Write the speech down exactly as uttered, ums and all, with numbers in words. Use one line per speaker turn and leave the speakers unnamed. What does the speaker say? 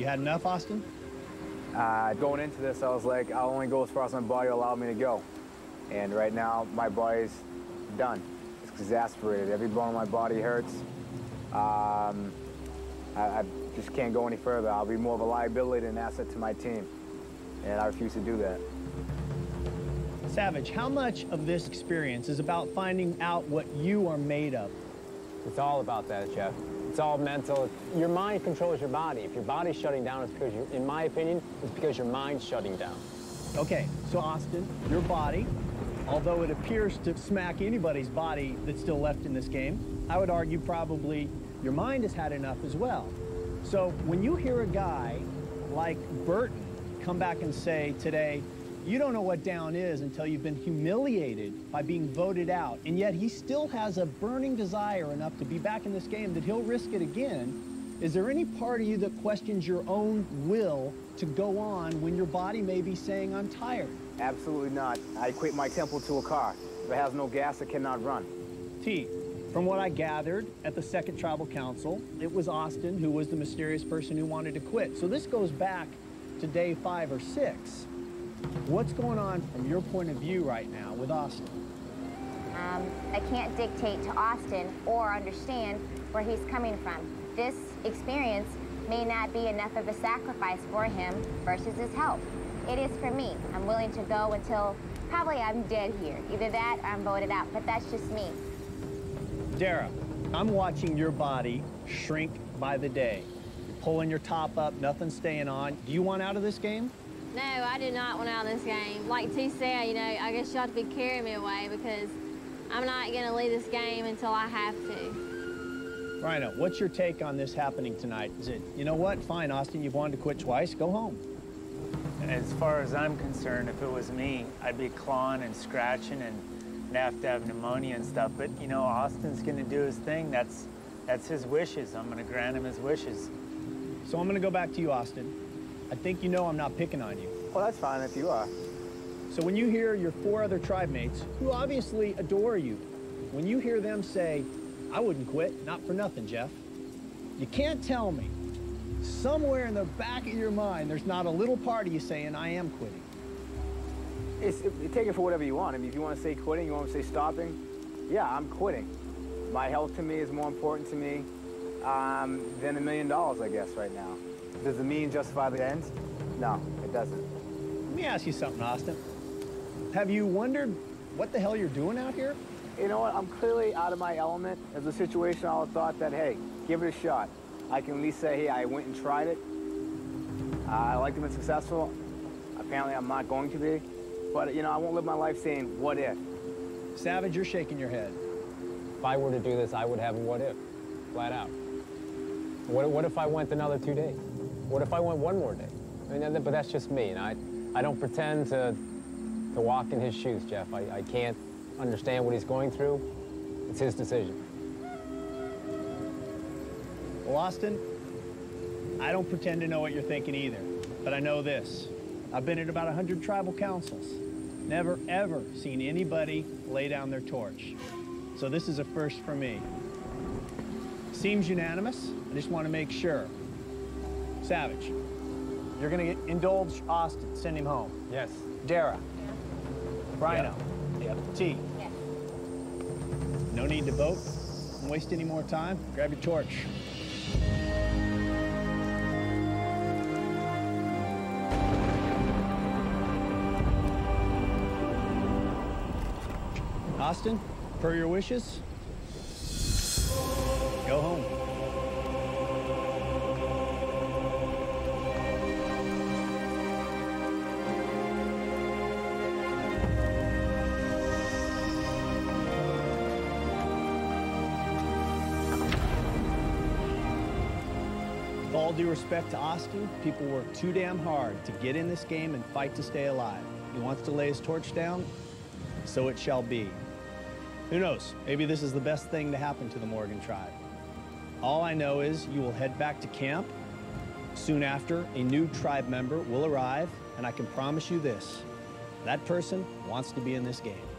You had enough, Austin?
Uh, going into this, I was like, I'll only go as far as my body will allow me to go. And right now, my body's done. It's exasperated. Every bone in my body hurts. Um, I, I just can't go any further. I'll be more of a liability than an asset to my team. And I refuse to do that.
Savage, how much of this experience is about finding out what you are made of?
It's all about that, Jeff. It's all mental. Your mind controls your body. If your body's shutting down, it's because, you, in my opinion, it's because your mind's shutting down.
Okay, so Austin, your body, although it appears to smack anybody's body that's still left in this game, I would argue probably your mind has had enough as well. So when you hear a guy like Burton come back and say today, you don't know what down is until you've been humiliated by being voted out, and yet he still has a burning desire enough to be back in this game that he'll risk it again. Is there any part of you that questions your own will to go on when your body may be saying, I'm tired?
Absolutely not. I equate my temple to a car. If it has no gas, it cannot run.
T, from what I gathered at the second tribal council, it was Austin who was the mysterious person who wanted to quit. So this goes back to day five or six. What's going on from your point of view right now with Austin?
Um, I can't dictate to Austin or understand where he's coming from. This experience may not be enough of a sacrifice for him versus his health. It is for me. I'm willing to go until probably I'm dead here. Either that or I'm voted out, but that's just me.
Dara, I'm watching your body shrink by the day. You're pulling your top up, nothing's staying on. Do you want out of this game?
No, I do not want out of this game. Like T said, you know, I guess you have to be carrying me away because I'm not going to leave this game until I have to.
Rhino, what's your take on this happening tonight? Is it, you know what, fine, Austin, you've wanted to quit twice, go home.
As far as I'm concerned, if it was me, I'd be clawing and scratching and have to have pneumonia and stuff. But, you know, Austin's going to do his thing. That's, that's his wishes. I'm going to grant him his wishes.
So I'm going to go back to you, Austin. I think you know I'm not picking on you.
Well, that's fine if you are.
So when you hear your four other tribe mates, who obviously adore you, when you hear them say, I wouldn't quit, not for nothing, Jeff, you can't tell me somewhere in the back of your mind there's not a little part of you saying, I am quitting.
It's, it, you take it for whatever you want. I mean, if you want to say quitting, you want to say stopping, yeah, I'm quitting. My health to me is more important to me um, than a million dollars, I guess, right now. Does the means justify the ends? No, it doesn't.
Let me ask you something, Austin. Have you wondered what the hell you're doing out here?
You know what? I'm clearly out of my element. As a situation, I thought that, hey, give it a shot. I can at least say, hey, I went and tried it. Uh, I like to be successful. Apparently, I'm not going to be. But, you know, I won't live my life saying, what if?
Savage, you're shaking your head.
If I were to do this, I would have a what if, flat out. What, what if I went another two days? What if I went one more day? I mean, but that's just me, and I, I don't pretend to, to walk in his shoes, Jeff. I, I can't understand what he's going through. It's his decision.
Well, Austin, I don't pretend to know what you're thinking either, but I know this. I've been at about a hundred tribal councils. Never, ever seen anybody lay down their torch. So this is a first for me. Seems unanimous. I just want to make sure. Savage, you're going to get indulge Austin, send him home.
Yes.
Dara.
Yeah.
Rhino.
Yep.
T.
Yes.
No need to vote. Don't waste any more time. Grab your torch. Austin, per your wishes, go home. With all due respect to Austin, people work too damn hard to get in this game and fight to stay alive. He wants to lay his torch down, so it shall be. Who knows, maybe this is the best thing to happen to the Morgan tribe. All I know is you will head back to camp. Soon after, a new tribe member will arrive, and I can promise you this, that person wants to be in this game.